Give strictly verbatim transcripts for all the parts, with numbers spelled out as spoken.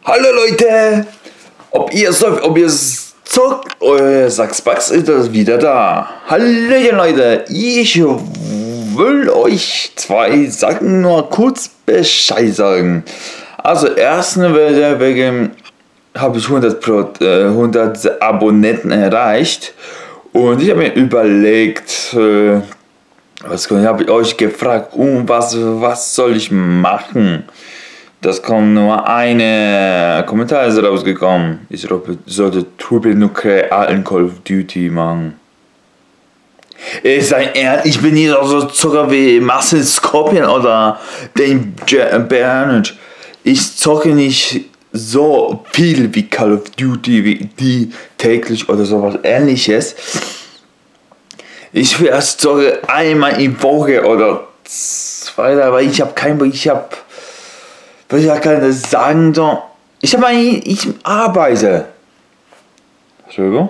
Hallo Leute! Ob ihr so, ob ihr zockt, euer Sachsbugs ist das wieder da. Hallo Leute, ich will euch zwei Sachen nur kurz Bescheid sagen. Also erstens wegen habe ich hundert, äh, hundert Abonnenten erreicht und ich habe mir überlegt, äh, was habe ich euch gefragt, um was, was soll ich machen? Das kommt nur eine Kommentar ist rausgekommen. Ich sollte Turbo Nuclear alten Call of Duty machen. Ist ein Ernst? Ich bin nicht so Zocker wie Marcel Scorpion oder den Bernard. Ich zocke nicht so viel wie Call of Duty, wie die täglich oder sowas ähnliches. Ich zocke einmal in Woche oder zwei, aber ich habe kein, ich habe Was ich kann das sagen, so. Ich habe ich arbeite. Entschuldigung.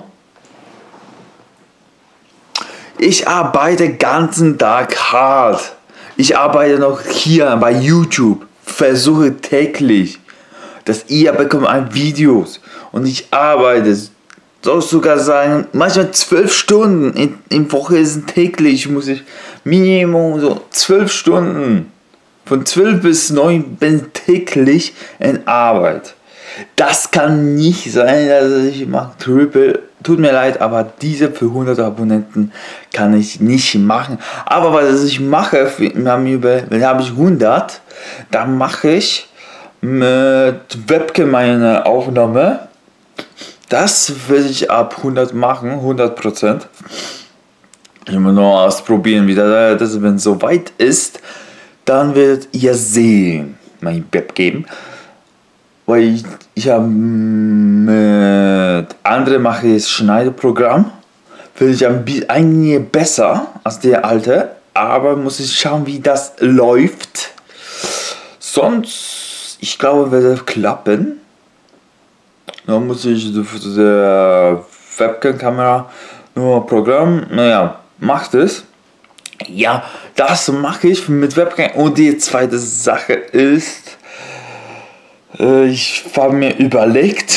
Ich arbeite den ganzen Tag hart. Ich arbeite noch hier bei YouTube. Versuche täglich, dass ihr bekommt ein Videos. Und ich arbeite, soll sogar sagen, manchmal zwölf Stunden. In, in Woche ist täglich, muss ich Minimum so zwölf Stunden. Von zwölf bis neun bin ich täglich in Arbeit. Das kann nicht sein, dass ich mache Triple. Tut mir leid, aber diese für hundert Abonnenten kann ich nicht machen. Aber was ich mache, wenn habe ich hundert, dann mache ich mit Webcam meine Aufnahme. Das will ich ab hundert machen, hundert Prozent. Ich will nur ausprobieren, wie das, wenn es soweit ist. Dann werdet ihr sehen, mein Web geben, weil ich, ich habe mit anderen mache ich Schneideprogramm, will ich ein bisschen besser als der alte, aber muss ich schauen, wie das läuft. Sonst, ich glaube, wird es klappen. Dann muss ich der Webcam-Kamera nur Programm, naja, macht es. Ja, das mache ich mit Webcam. Und die zweite Sache ist, äh, ich habe mir überlegt,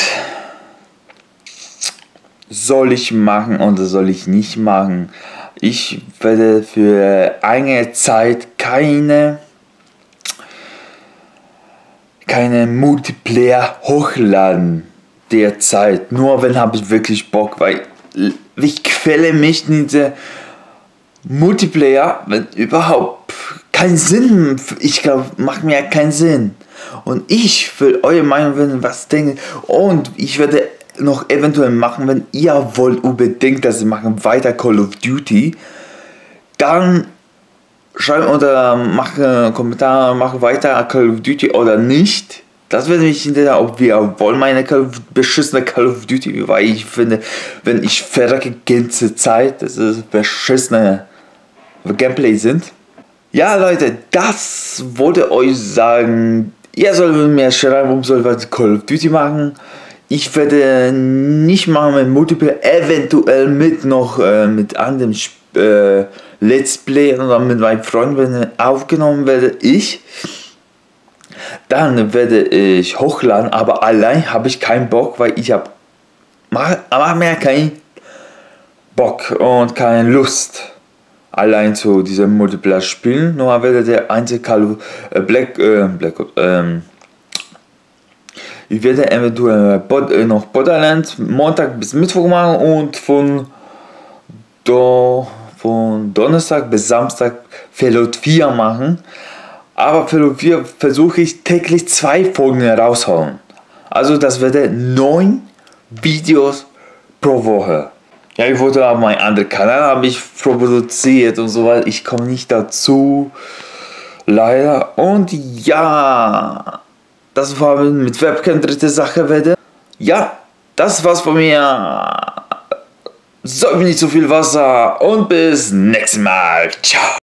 soll ich machen oder soll ich nicht machen. Ich werde für eine Zeit keine, keine Multiplayer hochladen. Derzeit. Nur wenn habe ich wirklich Bock, weil ich quäle mich in diese Multiplayer, wenn überhaupt keinen Sinn, ich glaube, macht mir keinen Sinn. Und ich will eure Meinung wissen, was denken. Und ich werde noch eventuell machen, wenn ihr wollt unbedingt, dass ich machen weiter Call of Duty, dann schreibt oder mache Kommentare, mache weiter Call of Duty oder nicht. Das würde mich interessieren, ob wir wollen meine Call of, beschissene Call of Duty, weil ich finde, wenn ich verrecke ganze Zeit, das ist beschissene Gameplay sind. Ja Leute, das wollte euch sagen. Ihr sollt mir schreiben, warum soll ich Call of Duty machen. Ich werde nicht machen mit Multiplayer, eventuell mit noch äh, mit anderen äh, Let's Play oder mit meinen Freunden, wenn aufgenommen werde ich. Dann werde ich hochladen, aber allein habe ich keinen Bock, weil ich habe mach, mach mir keinen Bock und keine Lust allein zu diesem Multiplayer spielen. Nur werde der einzige Call äh, Black äh, Black ähm, ich werde eventuell Bod, äh, noch Borderlands Montag bis Mittwoch machen und von do, von Donnerstag bis Samstag Fallout vier machen. Aber Fallout vier versuche ich täglich zwei Folgen heraushauen. Also das werde neun Videos pro Woche. Ja, ich wollte auf meinen anderen Kanal, habe ich produziert und so weiter. Ich komme nicht dazu. Leider. Und ja, das war mit Webcam dritte Sache werde. Ja, das war's von mir. Säuf nicht so viel Wasser und bis nächstes Mal. Ciao.